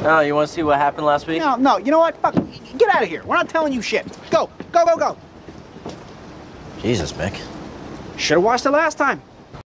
Oh, you want to see what happened last week? No, you know what? Fuck, get out of here. We're not telling you shit. Go. Jesus, Mick. Should've watched it last time.